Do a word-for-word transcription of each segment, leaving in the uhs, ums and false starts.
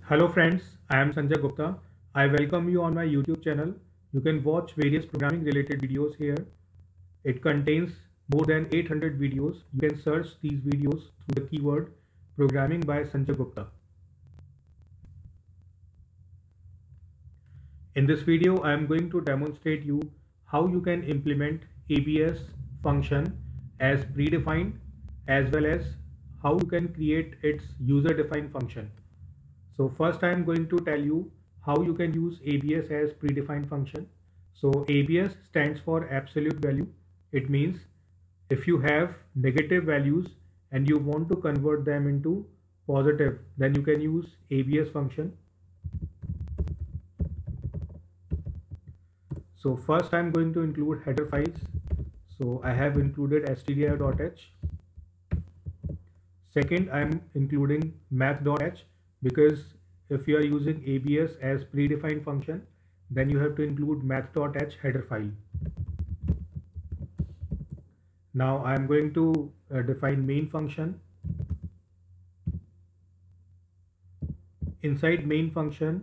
Hello friends, I am Sanjay Gupta. I welcome you on my YouTube channel. You can watch various programming related videos here. It contains more than eight hundred videos. You can search these videos through the keyword programming by Sanjay Gupta. In this video, I am going to demonstrate you how you can implement A B S function as predefined as well as how you can create its user defined function. So first I am going to tell you how you can use A B S as predefined function. So A B S stands for absolute value. It means if you have negative values and you want to convert them into positive, then you can use A B S function. So first I'm going to include header files. So I have included stdio.h. Second, I'm including math.h because if you are using A B S as predefined function, then you have to include math.h header file. Now I'm going to uh, define main function. Inside main function,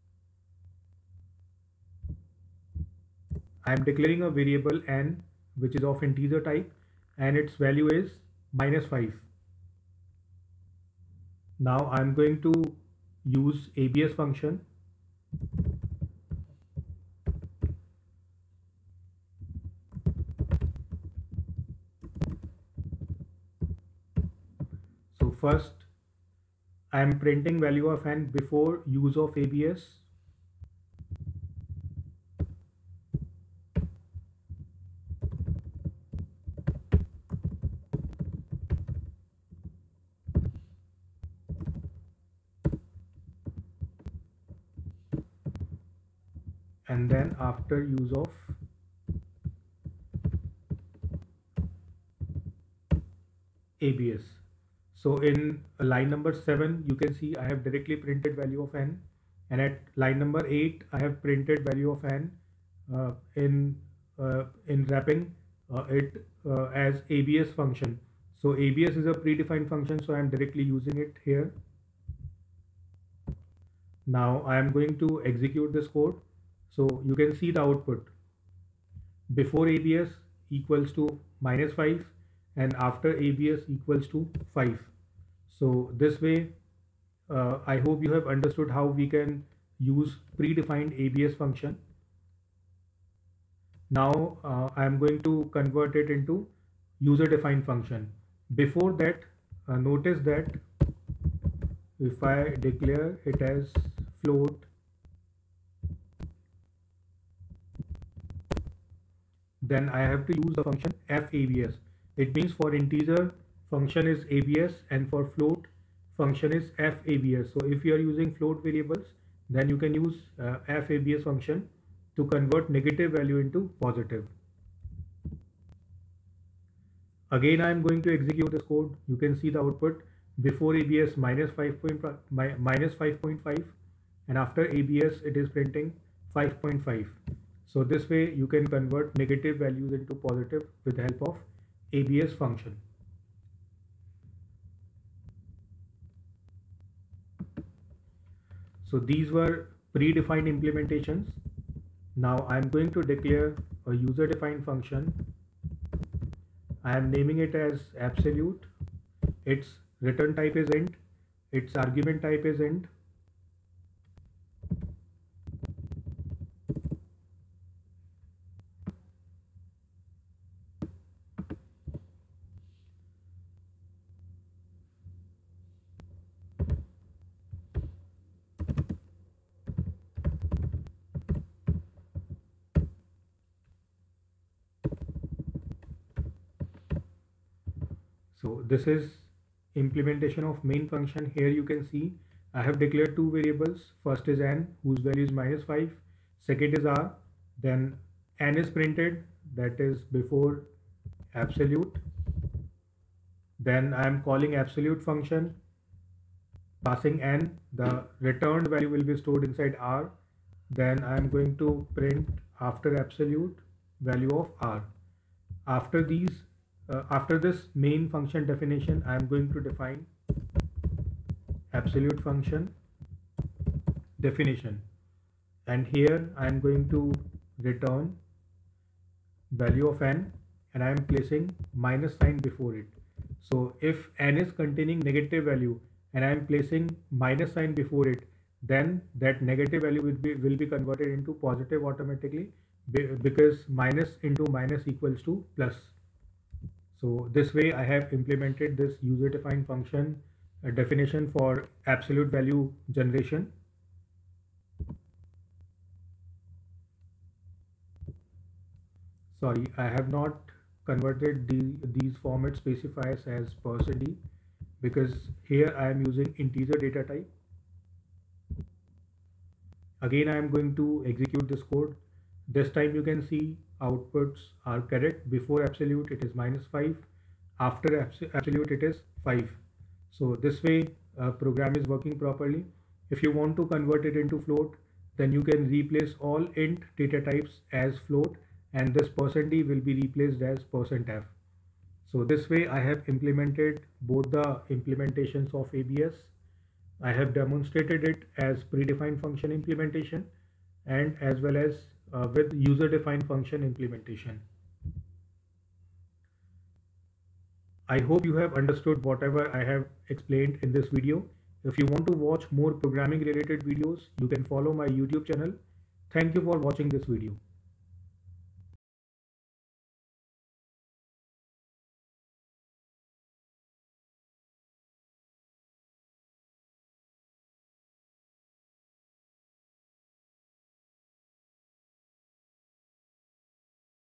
I am declaring a variable n which is of integer type and its value is minus five. Now I'm going to use A B S function. So first I am printing value of n before use of A B S. And then after use of A B S. So in line number seven, you can see I have directly printed value of n, and at line number eight, I have printed value of n uh, in uh, in wrapping uh, it uh, as A B S function. So A B S is a predefined function, so I am directly using it here. Now I am going to execute this code. So you can see the output. Before A B S equals to minus five and after A B S equals to five. So this way, uh, I hope you have understood how we can use predefined A B S function. Now uh, I am going to convert it into user defined function. Before that, uh, notice that if I declare it as float, then I have to use the function fabs. It means for integer function is A B S and for float function is fabs. So if you are using float variables, then you can use uh, fabs function to convert negative value into positive. Again, I am going to execute this code. You can see the output before A B S minus five point five, minus five point five, and after A B S it is printing five point five. So this way you can convert negative values into positive with the help of A B S function. So these were predefined implementations. Now I am going to declare a user defined function. I am naming it as absolute. Its return type is int. Its argument type is int. So this is implementation of main function. Here you can see I have declared two variables. First is n, whose value is minus five. Second is r. Then n is printed, that is before absolute. Then I am calling absolute function, passing n. The returned value will be stored inside r. Then I am going to print after absolute value of r. After these uh, after this main function definition, I am going to define absolute function. definition, and here I am going to return value of n, and I am placing minus sign before it. So if n is containing negative value and I am placing minus sign before it, then that negative value will be will be converted into positive automatically, because minus into minus equals to plus. So this way I have implemented this user defined function uh, definition for absolute value generation. Sorry, I have not converted the, these format specifiers as percent d, because here I am using integer data type. Again, I am going to execute this code. This time you can see outputs are correct. Before absolute it is minus five, after absolute it is five. So this way uh, program is working properly. If you want to convert it into float, then you can replace all int data types as float, and this percent d will be replaced as percent f. So this way I have implemented both the implementations of A B S. I have demonstrated it as predefined function implementation and as well as uh, with user defined function implementation. I hope you have understood whatever I have explained in this video. If you want to watch more programming related videos, you can follow my YouTube channel. Thank you for watching this video.